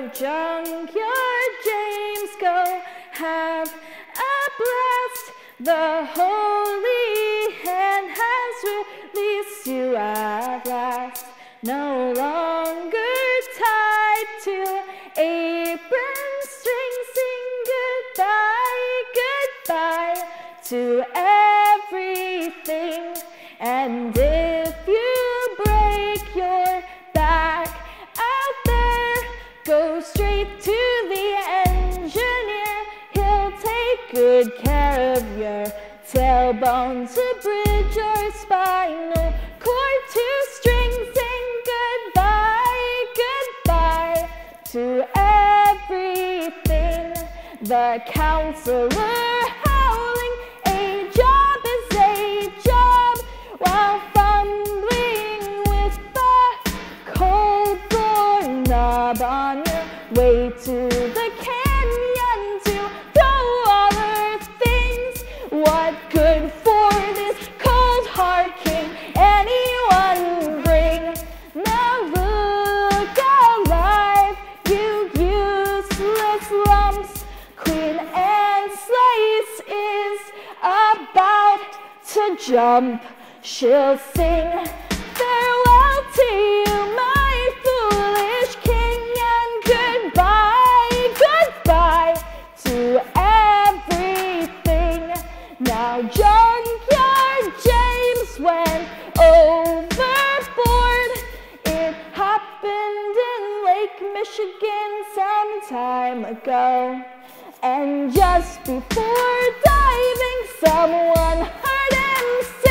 Junkyard James, go have a blast. The Holy Hand has released you at last. No longer tied to apron strings. Sing goodbye, goodbye to everything. And if you break your back out there, go straight to the engineer. He'll take good care of your tailbone to bridge your spinal cord to strings. Sing goodbye, goodbye to everything. The counselor howling, a job is a job, while fumbling with the cold floor knob on your way to the canyon to throw other things. What good for this cold heart can anyone bring? Now look alive, you useless lumps. Queen Anne Slice is about to jump. She'll sing farewell to you, my foolish king, and goodbye, goodbye to everything. Now Junkyard James went overboard. It happened in Lake Michigan some time ago. And just before diving, someone heard him say,